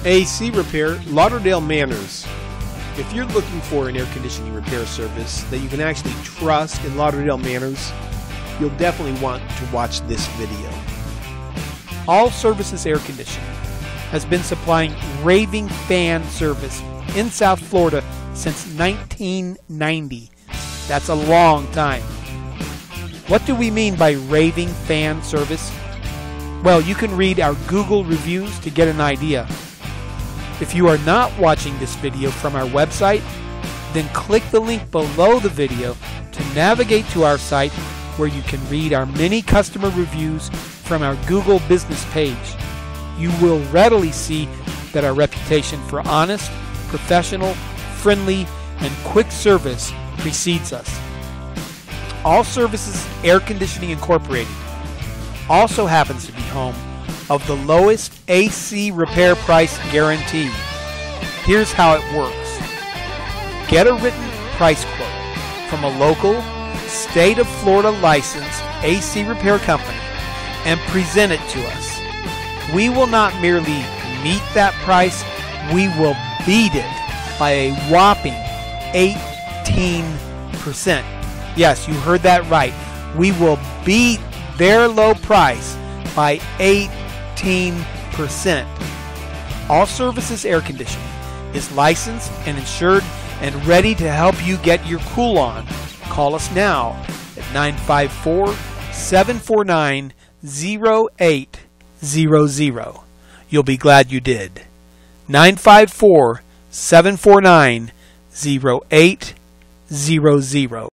AC Repair, Lauderdale Manors. If you're looking for an air conditioning repair service that you can actually trust in Lauderdale Manors, you'll definitely want to watch this video. All Services Air Conditioning has been supplying raving fan service in South Florida since 1990. That's a long time. What do we mean by raving fan service? Well, you can read our Google reviews to get an idea. If you are not watching this video from our website, then click the link below the video to navigate to our site where you can read our many customer reviews from our Google business page. You will readily see that our reputation for honest, professional, friendly, and quick service precedes us. All Services Air Conditioning Incorporated also happens to be home of the lowest AC repair price guarantee. Here's how it works. Get a written price quote from a local, state of Florida licensed AC repair company and present it to us. We will not merely meet that price, we will beat it by a whopping 18%. Yes, you heard that right. We will beat their low price by 18%. All Services Air Conditioning is licensed and insured and ready to help you get your cool on. Call us now at 954-749-0800. You'll be glad you did. 954-749-0800.